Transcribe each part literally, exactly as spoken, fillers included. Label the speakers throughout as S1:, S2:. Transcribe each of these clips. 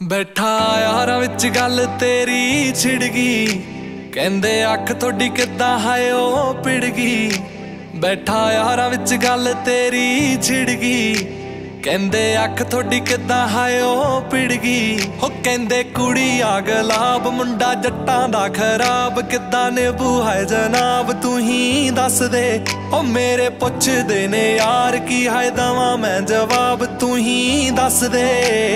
S1: बैठा यारां विच गल तेरी छिड़ गई, कहंदे अख थोड़ी किद्दां हाय ओ पिड़ गई। बैठा यारां विच गल तेरी छिड़ गई, कहंदे अख थोड़ी किद्दां हाय ओ पिड़ गई। हो कहंदे कुड़ी आ गुलाब मुंडा जट्टां दा खराब, किद्दां नेबू हाय जनाब तू ही दस दे। ओ मेरे पुछदे ने यार की हाय दवां मैं जवाब तू ही दस दे।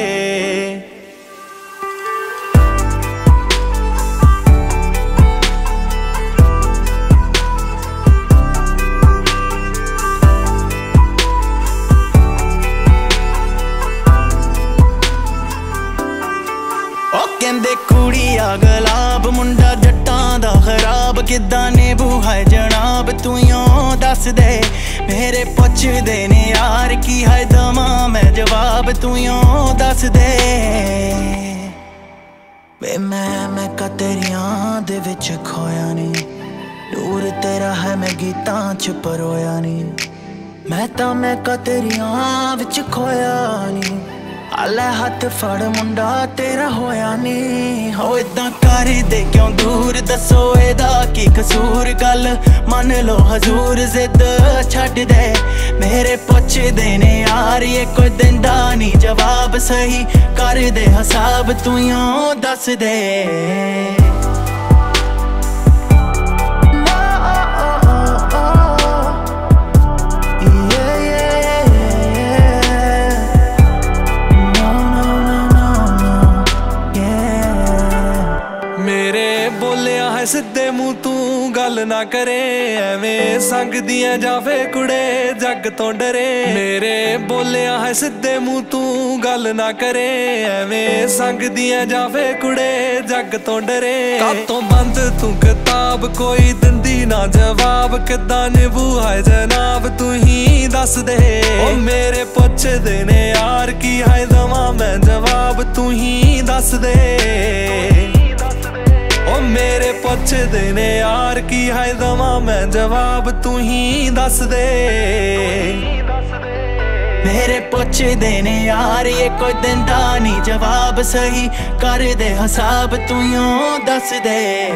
S2: कहंदे कुड़ी आ गुलाब मुंडा जट्टां दा खराब, किद्दां नेबू हाय जनाब तू यों दस दे। मेरे पुछदे ने यार की हाय दवां मैं जवाब तू यों दस दे। वे मैं मैं का तेरियां दे विच खोया नी, दूर तेरा है मैं गीतां च परोया नी। मैं तां मैं का तेरियां विच खोया नी, आले हथ फड़ मुंडा तेरा होया नी। हो इदां कर दे क्यों दूर, दसो एदा की कसूर। गल मन लो हजूर जिद छड्ड दे। मेरे पुछदे ने यार ये कोई दिंदा नी जवाब, सही कर दे हिसाब तू यों दस दे।
S1: सिद्धे मुँह तू गल ना करे, एवें संग दियां जावे कुड़े जग तो डरे। मेरे बोलिया है सिद्धे मुँह तू गल ना करे, एवें संग दियां जावे कुड़े जग तो डरे। कातों बंद तू किताब कोई दिंदी ना जवाब, किद्दां नेबू हाय जनाब तू ही दस दे। ओ मेरे पुछदे ने यार की हाय दवां मैं जवाब तू ही दस दे। ओ मेरे पुछदे ने यार की हाय दवां मैं जवाब तू ही दस दे।
S2: मेरे पुछदे ने यार ये कोई दिंदा नी जवाब, सही कर दे हिसाब तू यों दस दे।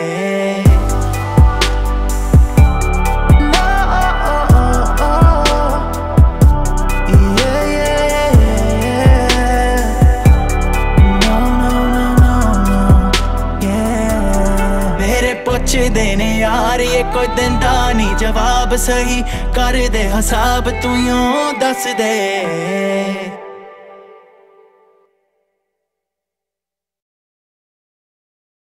S2: पुछदे ने यार ये कोई दिंदा नी जवाब, सही कर दे हिसाब तू यों दस दे।